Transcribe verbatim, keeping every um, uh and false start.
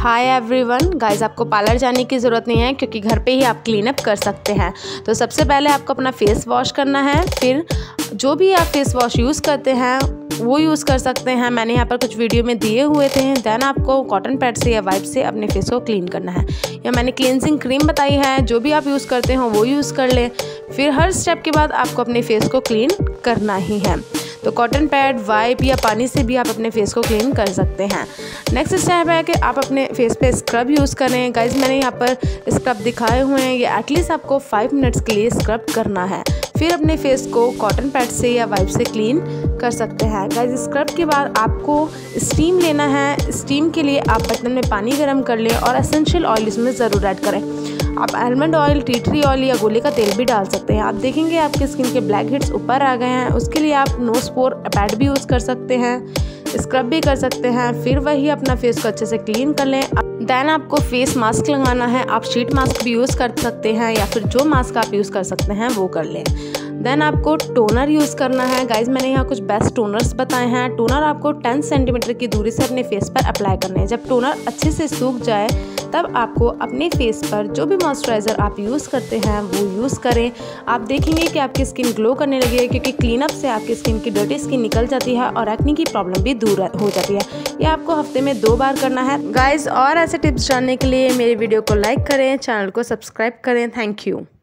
हाय everyone guys, आपको parlour जाने की ज़रूरत नहीं है क्योंकि घर पे ही आप क्लीन अप कर सकते हैं। तो सबसे पहले आपको अपना फेस वॉश करना है। फिर जो भी आप फेस वॉश यूज़ करते हैं वो यूज़ कर सकते हैं। मैंने यहाँ पर कुछ वीडियो में दिए हुए थे। देन आपको कॉटन पैड से या वाइप से अपने फेस को क्लीन करना है। या मैंने क्लींजिंग क्रीम बताई है, जो भी आप यूज़ करते हो वो यूज़ कर लें। फिर हर स्टेप के बाद आपको अपने फेस को क्लीन करना ही है। तो कॉटन पैड, वाइप या पानी से भी आप अपने फेस को क्लीन कर सकते हैं। नेक्स्ट स्टेप है कि आप अपने फेस पे स्क्रब यूज़ करें। गाइज मैंने यहाँ पर स्क्रब दिखाए हुए हैं। ये एटलीस्ट आपको फाइव मिनट्स के लिए स्क्रब करना है। फिर अपने फेस को कॉटन पैड से या वाइप से क्लीन कर सकते हैं। गाइज स्क्रब के बाद आपको स्टीम लेना है। स्टीम के लिए आप बर्तन में पानी गर्म कर लें और एसेंशियल ऑयल इसमें ज़रूर ऐड करें। आप almond oil, tea tree oil या गोले का तेल भी डाल सकते हैं। आप देखेंगे आपके स्किन के ब्लैक हेड्स ऊपर आ गए हैं। उसके लिए आप नोज पोर पैड भी यूज़ कर सकते हैं, स्क्रब भी कर सकते हैं। फिर वही अपना फेस को अच्छे से क्लीन कर लें। देन आपको फेस मास्क लगाना है। आप शीट मास्क भी यूज़ कर सकते हैं या फिर जो मास्क आप यूज़ कर सकते हैं वो कर लें। देन आपको टोनर यूज़ करना है। गाइज मैंने यहाँ कुछ बेस्ट टोनर्स बताए हैं। टोनर आपको टेन सेंटीमीटर की दूरी से अपने फेस पर अप्लाई करना है। जब टोनर अच्छे से सूख जाए तब आपको अपने फेस पर जो भी मॉइस्चराइज़र आप यूज़ करते हैं वो यूज़ करें। आप देखेंगे कि आपकी स्किन ग्लो करने लगी है क्योंकि क्लीनअप से आपकी स्किन की डर्टी स्किन निकल जाती है और एक्ने की प्रॉब्लम भी दूर हो जाती है। ये आपको हफ्ते में दो बार करना है। गाइज और ऐसे टिप्स जानने के लिए मेरे वीडियो को लाइक करें, चैनल को सब्सक्राइब करें। Thank you.